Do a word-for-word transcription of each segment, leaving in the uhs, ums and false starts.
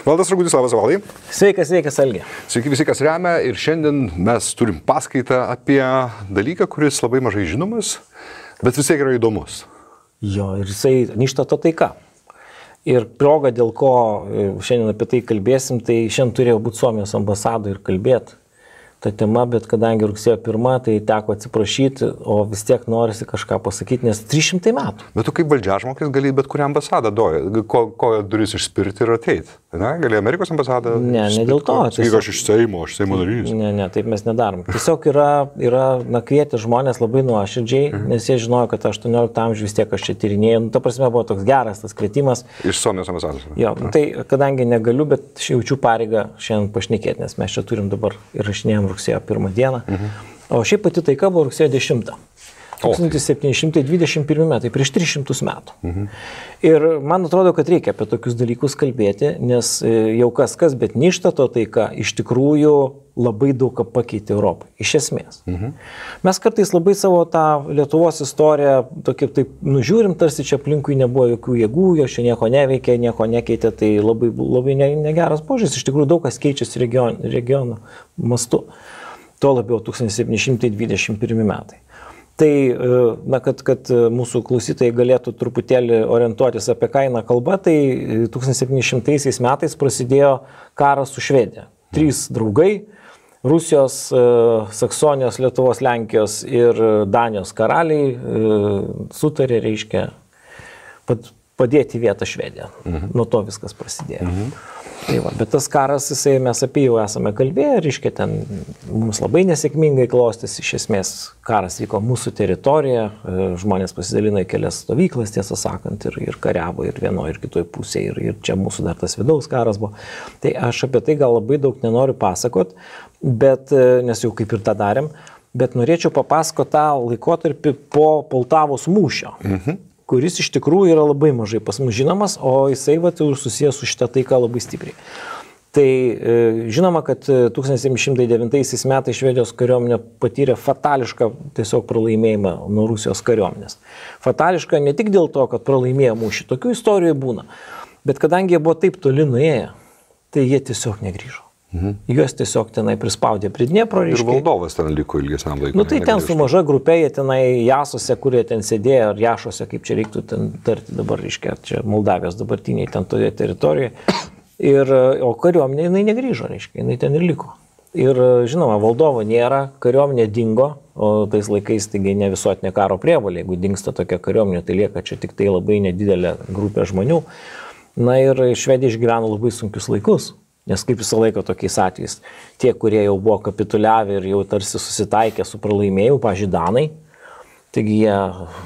Valdas Ragutis, labas Valdai. Sveikas, sveikas, Algi. Sveiki visi, kas remia. Ir šiandien mes turim paskaitą apie dalyką, kuris labai mažai žinomas, bet vis tiek yra įdomus. Jo, ir jisai Nyštato taika. Ir proga, dėl ko šiandien apie tai kalbėsim, tai šiandien turėjau būti Suomijos ambasadoje ir kalbėti tą temą, bet kadangi rugsėjo pirma, tai teko atsiprašyti, o vis tiek norisi kažką pasakyti, nes trys šimtai metų. Bet tu kaip valdžiažmogis gali bet kurią ambasadą doja, ko, ko duris išspirti ir ateiti. Ne, gali Amerikos ambasadą? Ne, ne dėl to. Sakyk, aš iš Seimo, aš Seimo narys. Ne, ne, taip mes nedarom. Tiesiog yra, yra na, kvieti žmonės labai nuoširdžiai, mhm. nes jie žinojo, kad aštuonioliktam amžiuje vis tiek aš čia tyrinėjau. Nu, ta prasme buvo toks geras tas kvietimas. Iš Suomijos ambasados. Jo, mhm. tai kadangi negaliu, bet jaučiu pareigą šiandien pašnekėti, nes mes čia turim dabar įrašinėjom rugsėjo pirmą dieną. Mhm. O šiaip pati taika buvo rugsėjo dešimtą. tūkstantis septyni šimtai dvidešimt pirmi metai, prieš tris šimtus metų. Mhm. Ir man atrodo, kad reikia apie tokius dalykus kalbėti, nes jau kas kas, bet Nyštato taika iš tikrųjų labai daug ką pakeitė Europai. Iš esmės. Mhm. Mes kartais labai savo tą Lietuvos istoriją tokį taip nužiūrim, tarsi čia aplinkui nebuvo jokių jėgų, jo čia nieko neveikė, nieko nekeitė, tai labai, labai negeras požiūris. Iš tikrųjų daug kas keičiasi region, regionų mastu. Tuo labiau tūkstantis septyni šimtai dvidešimt pirmi metai. Tai, na, kad, kad mūsų klausytojai galėtų truputėlį orientuotis apie ką eina kalba, tai tūkstantis septyni šimtaisiais metais prasidėjo karas su Švedija. Trys draugai - Rusijos, Saksonijos, Lietuvos, Lenkijos ir Danijos karaliai sutarė, reiškia, padėti vietą Švediją. Mhm. Nuo to viskas prasidėjo. Mhm. Tai va, bet tas karas, jisai, mes apie jau esame kalbėję, reiškia, ten mums labai nesėkmingai klostėsi, iš esmės karas vyko mūsų teritoriją, žmonės pasidalino į kelias stovyklas, tiesą sakant, ir, ir kariavo ir vienoje, ir kitoje pusėje, ir, ir čia mūsų dar tas vidaus karas buvo. Tai aš apie tai gal labai daug nenoriu pasakot, bet, nes jau kaip ir tą darėm, bet norėčiau papasakoti tą laikotarpį po Poltavos mūšio. Mhm. Kuris iš tikrųjų yra labai mažai pas mus žinomas, o jisai vat ir susijęs su šitą taiką labai stipriai. Tai e, žinoma, kad tūkstantis septyni šimtai devintaisiais metais Švedijos kariuomenė patyrė fatališką tiesiog pralaimėjimą nuo Rusijos kariuomenės. Fatališką ne tik dėl to, kad pralaimėjo mūšį, tokių istorijų būna, bet kadangi jie buvo taip toli nuėję, tai jie tiesiog negrįžo. Mhm. Juos tiesiog tenai prispaudė prie Dniepro. Ir valdovas ten liko ilgesniam laikui. Nu tai ten su maža grupė, jie tenai Jasose, kurie ten sėdėjo, ar Jašose, kaip čia reiktų ten tarti dabar, reiškia, čia Moldavijos dabartiniai ten toje teritorijoje. Ir, o kariuomenė jinai negrįžo, reiškia, jinai ten ir liko. Ir žinoma, valdovo nėra, kariuomenė dingo, o tais laikais taigi ne visuotinė karo prievolė, jeigu dingsta tokia kariuomenė, tai lieka čia tik tai labai nedidelė grupė žmonių. Na ir Švedija išgyveno labai sunkius laikus. Nes kaip visą laiką tokiais atvejais, tie, kurie jau buvo kapituliavę ir jau tarsi susitaikė su pralaimėjimu, pavyzdžiui, Danai, taigi jie,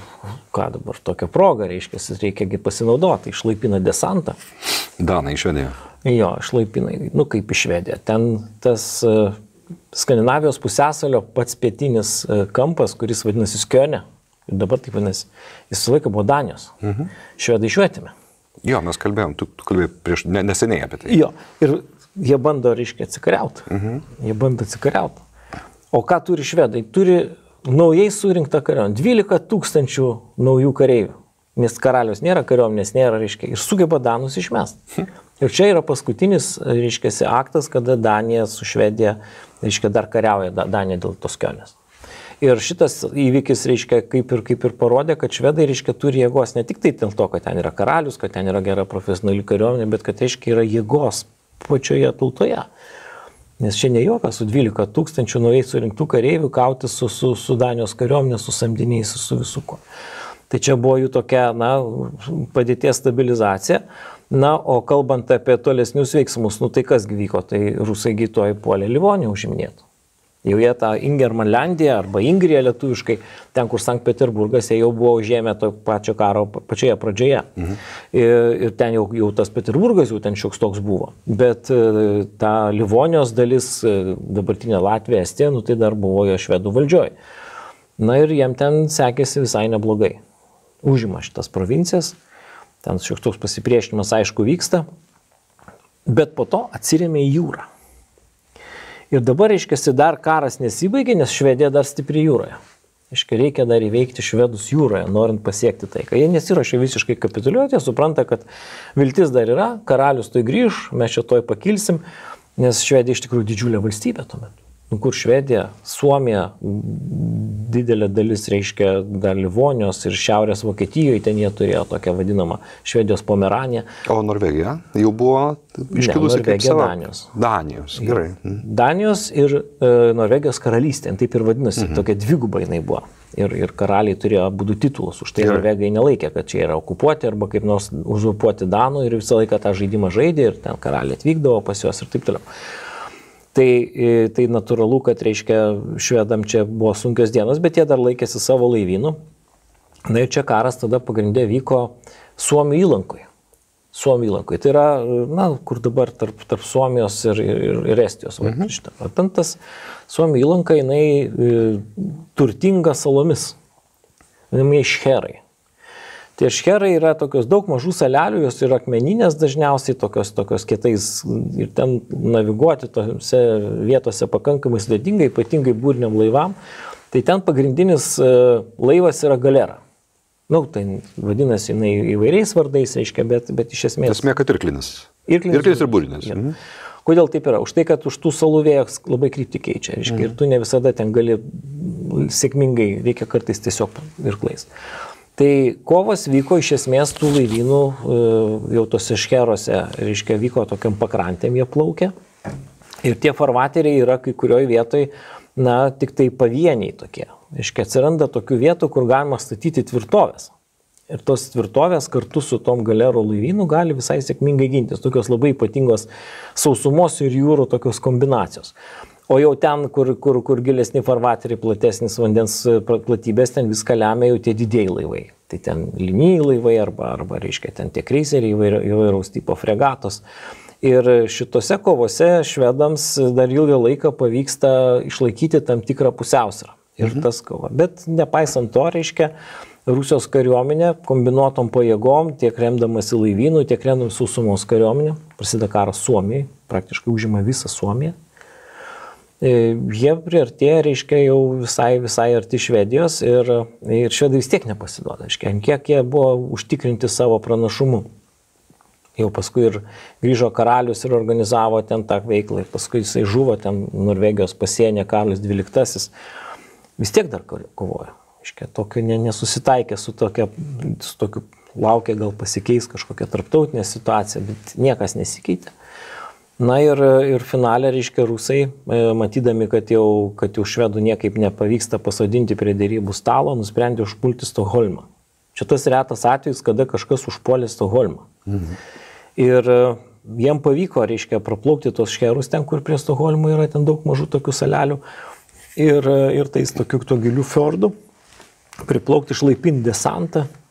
ką dabar, tokią progą, reiškia, reikia pasinaudoti, išlaipina desantą. Danai iš Švediją. Jo, išlaipina, nu kaip iš Švediją. Ten tas uh, Skandinavijos pusėsalio pats pietinis uh, kampas, kuris vadinasi Skjone, ir dabar taip vadinasi, jis visą laiką buvo Danijos. Mhm. Švedai išvietėme. Jo, mes kalbėjom, tu, tu kalbėjai prieš, ne, neseniai apie tai. Jo, ir jie bando, reiškia, atsikariauti. Mhm. Jie bando atsikariauti. O ką turi švedai? Turi naujai surinktą kariuomenę. dvylika tūkstančių naujų kareivių. Nes karalius nėra, kariuomenės nėra, reiškia, ir sugeba Danus išmesti. Mhm. Ir čia yra paskutinis, reiškia, aktas, kada Danija su Švedija, reiškia, dar kariauja Danija dėl tos Skjonės. Ir šitas įvykis, reiškia, kaip ir, kaip ir parodė, kad švedai, reiškia, turi jėgos ne tik tai dėl to, kad ten yra karalius, kad ten yra gera profesionali kariuomenė, bet kad, reiškia, yra jėgos pačioje tautoje. Nes čia ne juokas, su dvylika tūkstančių naujai surinktų kareivių kauti su, su, su Danijos kariuomenė, su samdiniais, su visu kuo. Tai čia buvo jų tokia, na, padėties stabilizacija. Na, o kalbant apie tolesnius veiksmus, nu tai kas vyko, tai rusai gytoj puolė Livoniją užiminėti. Jau jie tą Ingermanlandiją arba Ingriją lietuviškai, ten kur Sankt Peterburgas, jie jau buvo užėmę to pačio karo pačioje pradžioje. Mhm. Ir, ir ten jau, jau tas Peterburgas jau ten šioks toks buvo. Bet ta Livonijos dalis, dabartinė Latvija, Estija, nu tai dar buvo jo švedų valdžioj. Na ir jiem ten sekėsi visai neblogai. Užima šitas provincijas, ten šioks toks pasipriešinimas aišku vyksta, bet po to atsirėmė į jūrą. Ir dabar, reiškia, dar karas nesibaigė, nes Švedija dar stipri jūroje. Iškai reikia dar įveikti švedus jūroje, norint pasiekti taiką. Jie nesiruošia visiškai kapituliuoti, jie supranta, kad viltis dar yra, karalius toj grįž, mes čia toj pakilsim, nes Švedija iš tikrųjų didžiulė valstybė tuo metu. Nu, kur Švedija, Suomija, didelė dalis reiškia dar Livonijos ir Šiaurės Vokietijoje, ten jie turėjo tokią vadinamą Švedijos Pomeraniją. O Norvegija jau buvo iškilusi kaip savo? Danijos. Danijos, gerai. Danijos ir e, Norvegijos karalystė, taip ir vadinasi, mhm. tokia dviguba jinai buvo. Ir, ir karaliai turėjo abudu titulus, už tai gerai. Norvegai nelaikė, kad čia yra okupuoti arba kaip nors uzurpuoti Danų ir visą laiką tą žaidimą žaidė ir ten karaliai atvykdavo pas juos ir taip toliau. Tai, tai natūralu, kad reiškia švedam čia buvo sunkios dienos, bet jie dar laikėsi savo laivynų. Na ir čia karas tada pagrindė vyko Suomių įlankoje. Suomių įlankoje. Tai yra, na, kur dabar tarp, tarp Suomijos ir, ir, ir Estijos. Mhm. Va, ten tas Suomių įlanka, jinai e, turtinga salomis. Vadinamieji šcherai. Tie šcherai yra tokios daug mažų salelių, jos yra akmeninės dažniausiai, tokios, tokios kietais ir ten naviguoti tose vietose pakankamai sudėtingai, ypatingai būriniam laivam. Tai ten pagrindinis laivas yra galera. Na, nu, tai vadinasi jinai įvairiais vardais, reiškia, bet, bet iš esmės... Esmė, kad irklinis. Irklinis, irklinis ir būrinis. Ja. Mhm. Kodėl taip yra? Už tai, kad už tų salų vėjas labai kryptį keičia, reiškia, mhm. ir tu ne visada ten gali sėkmingai, reikia kartais tiesiog irklais. Tai kovas vyko iš esmės tų laivynų jau tose šcheruose, reiškia, vyko tokiam pakrantėm jie plaukė. Ir tie farvateriai yra kai kurioj vietoj, na, tik tai pavieniai tokie. Reiškia, atsiranda tokių vietų, kur galima statyti tvirtovės. Ir tos tvirtovės kartu su tom galero laivynų gali visai sėkmingai gintis. Tokios labai ypatingos sausumos ir jūrų tokios kombinacijos. O jau ten, kur, kur, kur gilesni farvateriai, platesnis vandens platybės, ten viską lemia jau tie didėjai laivai. Tai ten linijai laivai arba, arba reiškia, ten tie kreiseriai įvairaus tipo fregatos. Ir šitose kovose švedams dar ilgą laiką pavyksta išlaikyti tam tikrą pusiausvyrą. Ir mhm. tas kova. Bet nepaisant to, reiškia, Rusijos kariuomenė kombinuotom pajėgom, tiek remdamasi laivynų, tiek remdamasi sausumos kariuomenė, prasideda karas Suomijai, praktiškai užima visą Suomiją. Jie priartėja, reiškia, jau visai, visai arti Švedijos ir, ir švedai vis tiek nepasiduoda. Reiškia, kiek jie buvo užtikrinti savo pranašumu. Jau paskui ir grįžo karalius ir organizavo ten tą veiklą. Ir paskui jisai žuvo ten Norvegijos pasienė Karlas dvyliktasis. Vis tiek dar kovojo. Reiškia, tokio nesusitaikė su tokia, su tokiu, laukia gal pasikeis kažkokia tarptautinė situacija, bet niekas nesikeitė. Na ir, ir finale, reiškia, rusai, matydami, kad jau, kad jau švedų niekaip nepavyksta pasodinti prie dėrybų stalo, nusprendė užpulti Stokholmą. Čia tas retas atvejis, kada kažkas užpuolė Stokholmą. Mhm. Ir jiem pavyko, reiškia, praplaukti tos šcherus ten, kur prie Stokholmo yra ten daug mažų tokių salelių. Ir, ir tais tokių to gilių fjordų priplaukti, išlaipinti desantą